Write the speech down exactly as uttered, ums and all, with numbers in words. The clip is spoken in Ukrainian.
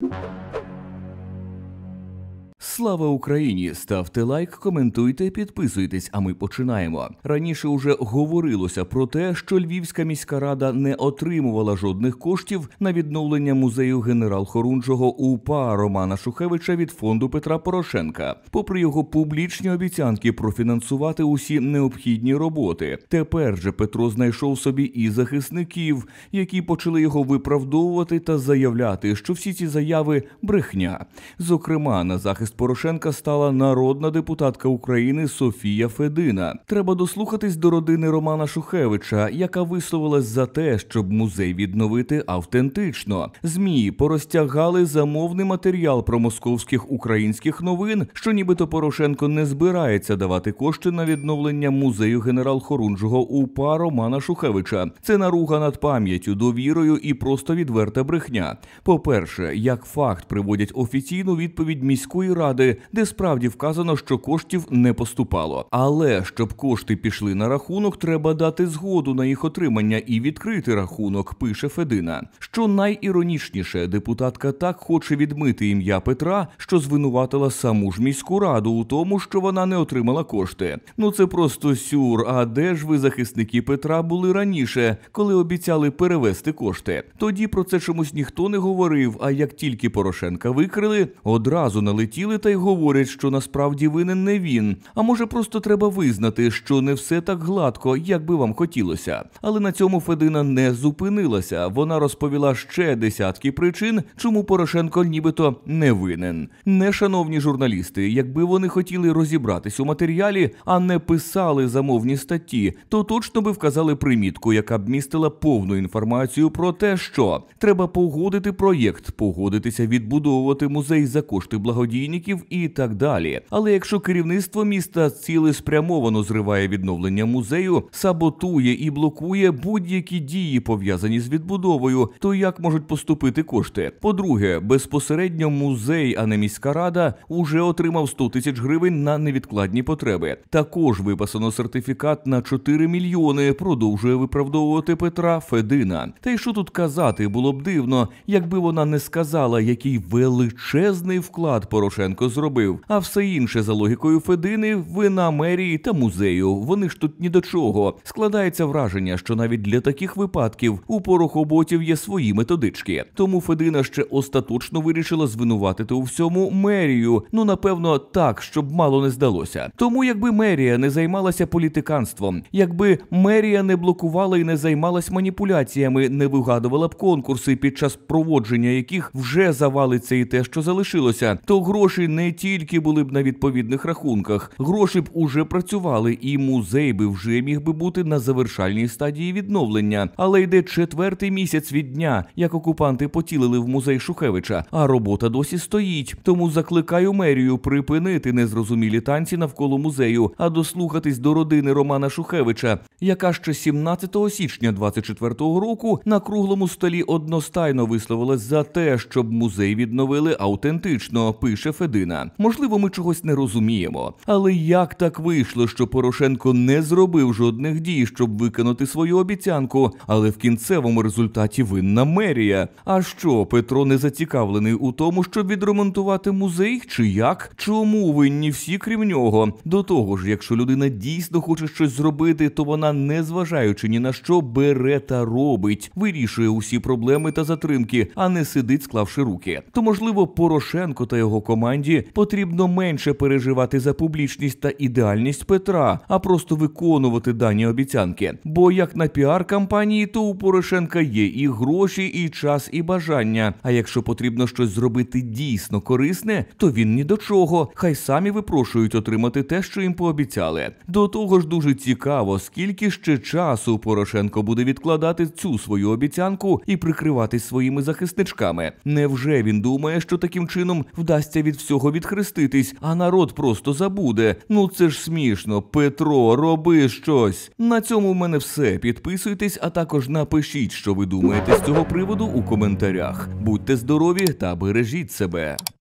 Слава Україні! Ставте лайк, коментуйте, підписуйтесь, а ми починаємо. Раніше уже говорилося про те, що Львівська міська рада не отримувала жодних коштів на відновлення музею генерал-хорунжого УПА Романа Шухевича від фонду Петра Порошенка. Попри його публічні обіцянки профінансувати усі необхідні роботи. Тепер же Петро знайшов собі і захисників, які почали його виправдовувати та заявляти, що всі ці заяви – брехня. Зокрема, на захист Порошенка стала народна депутатка України Софія Федина. Треба дослухатись до родини Романа Шухевича, яка висловилась за те, щоб музей відновити автентично. ЗМІ порозтягали замовний матеріал про московських українських новин, що нібито Порошенко не збирається давати кошти на відновлення музею генерал-хорунжого УПА Романа Шухевича. Це наруга над пам'яттю, довірою і просто відверта брехня. По-перше, як факт приводять офіційну відповідь міської ради, де справді вказано, що коштів не поступало. Але, щоб кошти пішли на рахунок, треба дати згоду на їх отримання і відкрити рахунок, пише Федина. Що найіронічніше, депутатка так хоче відмити ім'я Петра, що звинуватила саму ж міську раду у тому, що вона не отримала кошти. Ну це просто сюр, а де ж ви, захисники Петра, були раніше, коли обіцяли перевести кошти? Тоді про це чомусь ніхто не говорив, а як тільки Порошенка викрили, одразу налетіли та й говорять, що насправді винен не він. А може просто треба визнати, що не все так гладко, як би вам хотілося. Але на цьому Федина не зупинилася. Вона розповіла ще десятки причин, чому Порошенко нібито не винен. Не, шановні журналісти, якби вони хотіли розібратись у матеріалі, а не писали замовні статті, то точно би вказали примітку, яка б містила повну інформацію про те, що треба погодити проєкт, погодитися відбудовувати музей за кошти благодійників і так далі. Але якщо керівництво міста цілеспрямовано зриває відновлення музею, саботує і блокує будь-які дії, пов'язані з відбудовою, то як можуть поступити кошти? По-друге, безпосередньо музей, а не міська рада, уже отримав сто тисяч гривень на невідкладні потреби. Також виписано сертифікат на чотири мільйони, продовжує виправдовувати Петра Федина. Та й що тут казати, було б дивно, якби вона не сказала, який величезний вклад Порошенко зробив, а все інше, за логікою Федини, вина мерії та музею. Вони ж тут ні до чого. Складається враження, що навіть для таких випадків у порохоботів є свої методички. Тому Федина ще остаточно вирішила звинуватити у всьому мерію. Ну, напевно, так, щоб мало не здалося. Тому якби мерія не займалася політиканством, якби мерія не блокувала і не займалась маніпуляціями, не вигадувала б конкурси, під час проводження яких вже завалиться і те, що залишилося, то гроші не тільки були б на відповідних рахунках, гроші б уже працювали, і музей би вже міг би бути на завершальній стадії відновлення. Але йде четвертий місяць від дня, як окупанти потілили в музей Шухевича, а робота досі стоїть. Тому закликаю мерію припинити незрозумілі танці навколо музею, а дослухатись до родини Романа Шухевича, яка ще сімнадцятого січня двадцять четвертого року на круглому столі одностайно висловилась за те, щоб музей відновили автентично, пише Федина. Можливо, ми чогось не розуміємо. Але як так вийшло, що Порошенко не зробив жодних дій, щоб виконати свою обіцянку, але в кінцевому результаті винна мерія? А що, Петро не зацікавлений у тому, щоб відремонтувати музей? Чи як? Чому винні всі, крім нього? До того ж, якщо людина дійсно хоче щось зробити, то вона, не зважаючи ні на що, бере та робить, вирішує усі проблеми та затримки, а не сидить, склавши руки. То, можливо, Порошенко та його команді потрібно менше переживати за публічність та ідеальність Петра, а просто виконувати дані обіцянки. Бо як на піар-кампанії, то у Порошенка є і гроші, і час, і бажання. А якщо потрібно щось зробити дійсно корисне, то він ні до чого. Хай самі випрошують отримати те, що їм пообіцяли. До того ж дуже цікаво, скільки ще часу Порошенко буде відкладати цю свою обіцянку і прикриватись своїми захисничками. Невже він думає, що таким чином вдасться від всього відхреститись, а народ просто забуде? Ну це ж смішно. Петро, роби щось. На цьому в мене все. Підписуйтесь, а також напишіть, що ви думаєте з цього приводу у коментарях. Будьте здорові та бережіть себе.